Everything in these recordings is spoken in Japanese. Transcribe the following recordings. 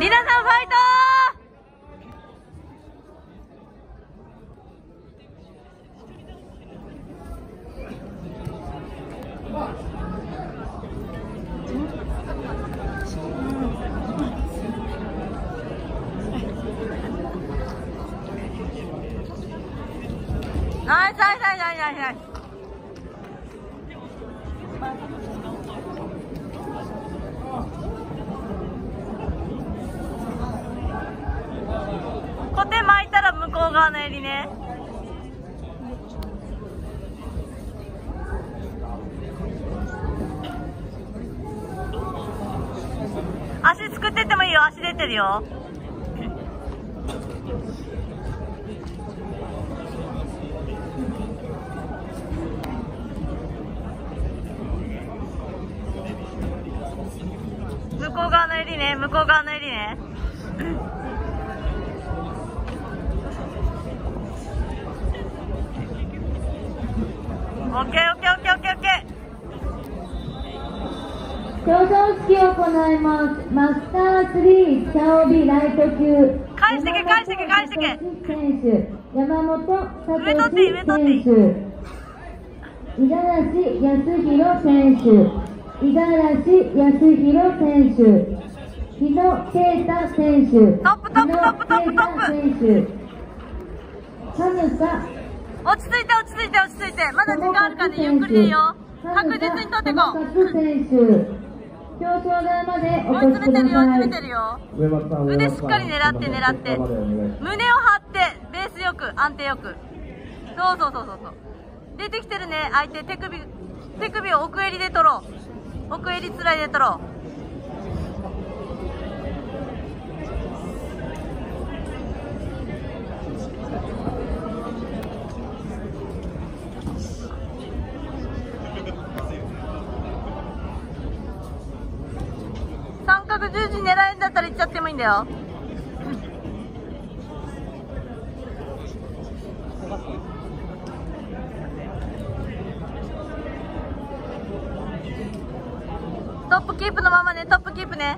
リナさんファイトナイスナイスナイスナイスナイス。コテ巻いたら向こう側の襟ね。足すくってってもいいよ。足出てるよ。向こう側の襟ね。向こう側の襟ね。オッケーオッケーオッケーオッケーオッケー。 表彰式を行います。マスター3茶帯ライト級。 返してけ返してけ返してけ。 選手山本聡選手。五十嵐康弘選手。五十嵐康弘選手。日野啓太選手。 トップトップトップトップトップ。落ち着いて落ち着いて落ち着いて。まだ時間あるからね。ゆっくりでいいよ。確実に取ってこう。 表彰台までお追い越しください。 詰めてるよ追い詰めてるよ。腕しっかり狙って狙って。胸を張ってベースよく安定よく。そうそうそうそうそう。出てきてるね相手。手首を奥襟で取ろう。奥襟つらいで取ろう。三角十字狙えんだったらいっちゃってもいいんだよ。トップキープのままね。トップキープね。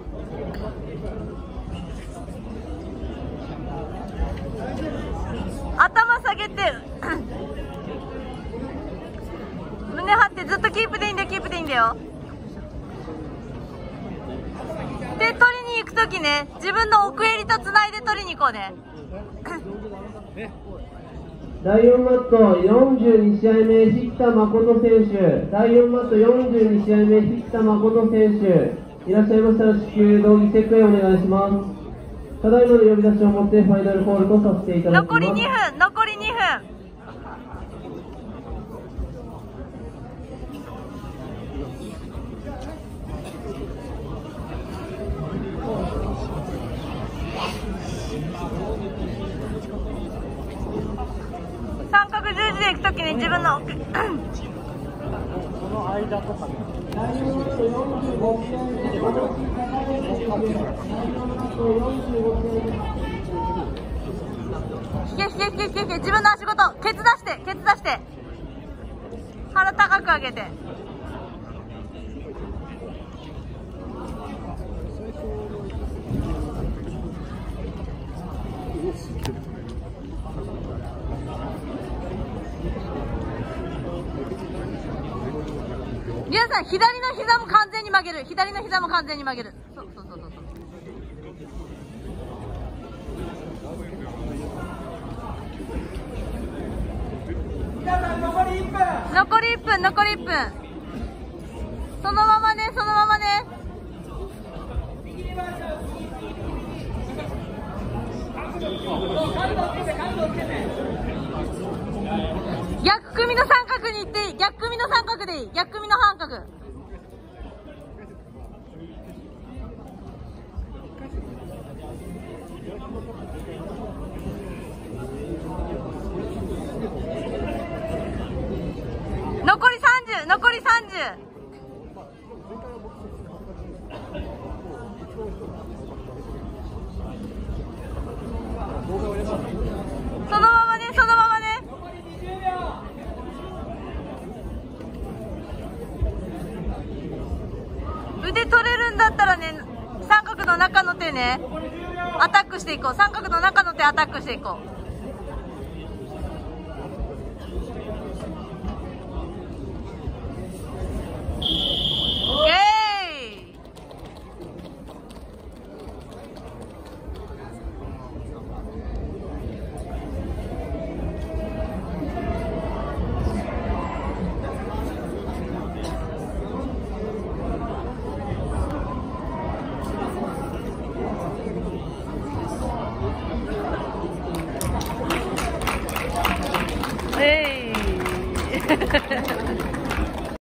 頭下げて胸張ってずっとキープでいいんだよ。キープでいいんだよ。で、取りに行くときね、自分の奥襟とつないで取りに行こうね。 第4マット42試合目、引田誠選手。第4マット42試合目、引田誠選手。いらっしゃいましたら、至急道着チェックへお願いします。ただいまの呼び出しをもってファイナルコールとさせていただきます。 残り2分、残り2分。三角十字で行くときに自分のこの間とかね。引け自分の足ごとケツ出して腹高く上げて。皆さん左の膝も完全に曲げる。左の膝も完全に曲げる。そうそうそうそう。残り1分残り1分。そのままねそのままね。逆組の三角に行っていい。逆組の三角でいい。逆組の半角。残り30残り30。そのままねそのままね。腕取れるんだったらね三角の中の手ね、アタックしていこう。三角の中の手アタックしていこう。